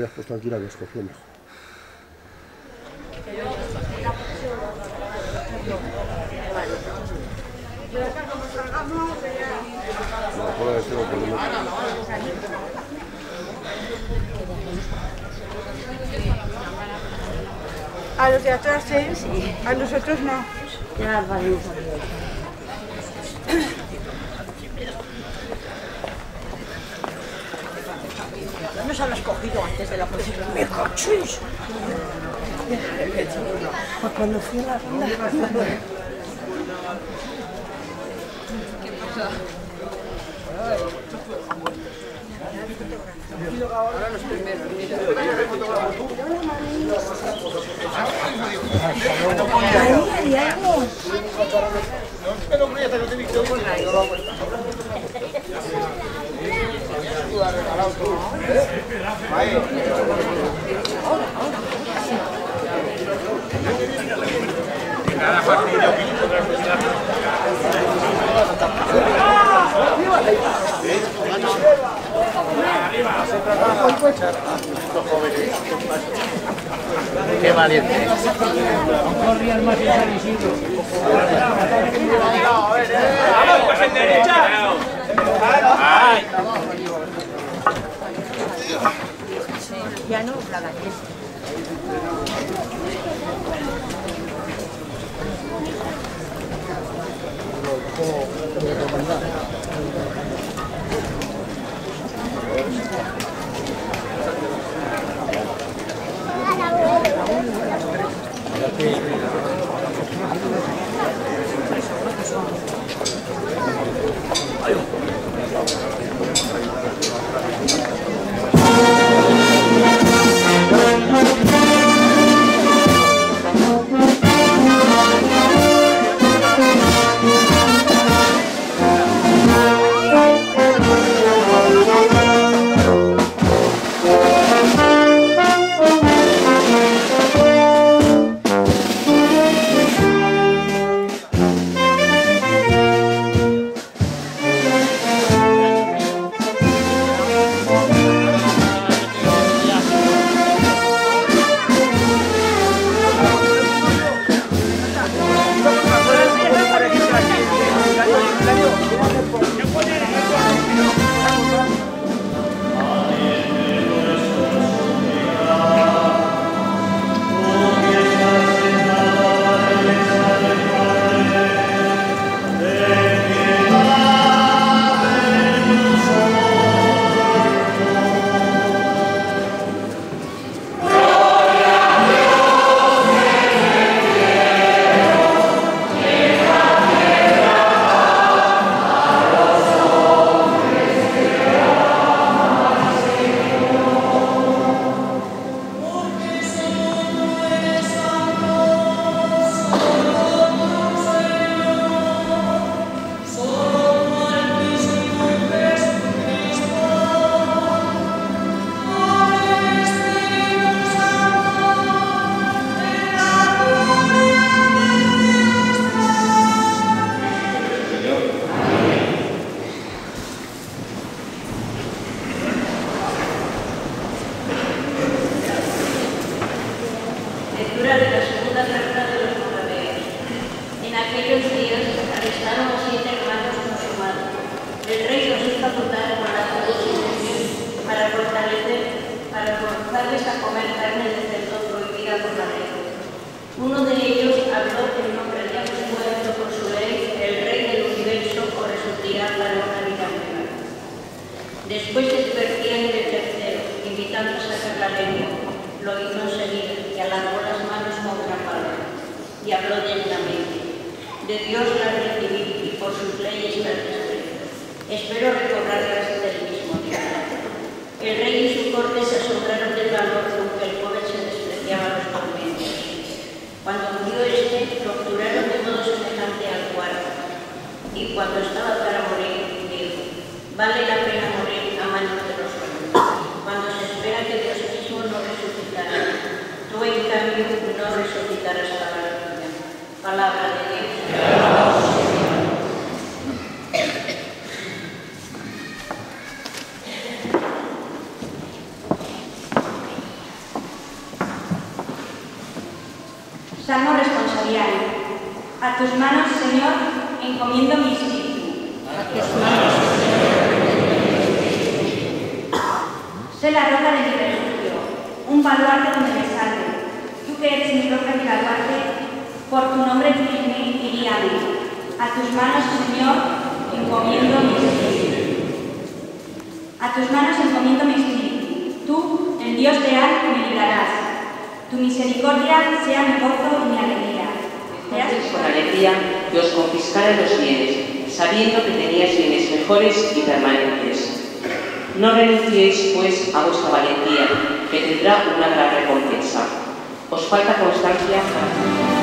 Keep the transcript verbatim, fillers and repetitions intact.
vayas, pues tranquila que escogió mejor. A los de atrás, ¿eh? Sí. A nosotros no. Ya vale. No nos habías cogido antes de la posición. ¡Me cachis! Pues cuando fui a la ronda. ¿Qué pasa? Ahora los primeros, mira. Cada partido qué valiente. Corrían más Isidro. ¡Vamos, pues en derecha! ¡Ay! Ya no, la galleta. tus manos, Señor, encomiendo mi espíritu. A tus manos, Sé la roca de mi refugio, un baluarte donde me salve. Tú que eres mi roca y mi baluarte, por tu nombre firme y guíame. A tus manos, Señor, encomiendo mi espíritu. A tus manos encomiendo mi espíritu. Tú, el Dios real, me librarás. Tu misericordia sea mi gozo y mi alegría. Te has Con alegría que os confiscara los bienes, sabiendo que teníais bienes mejores y permanentes. No renunciéis, pues, a vuestra valentía, que tendrá una gran recompensa. Os falta constancia para...